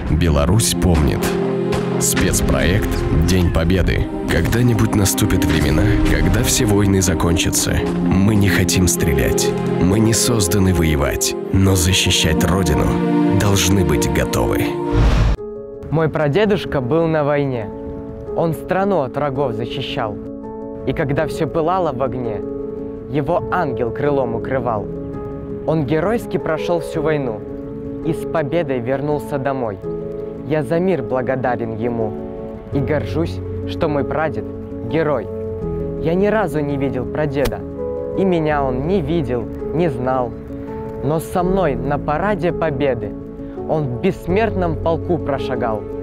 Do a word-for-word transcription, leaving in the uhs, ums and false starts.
Беларусь помнит. Спецпроект «День Победы». Когда-нибудь наступят времена, когда все войны закончатся. Мы не хотим стрелять. Мы не созданы воевать. Но защищать Родину должны быть готовы. Мой прадедушка был на войне. Он страну от врагов защищал. И когда все пылало в огне, его ангел крылом укрывал. Он геройски прошел всю войну и с победой вернулся домой. Я за мир благодарен ему и горжусь, что мой прадед – герой. Я ни разу не видел прадеда, и меня он не видел, не знал. Но со мной на параде победы он в бессмертном полку прошагал.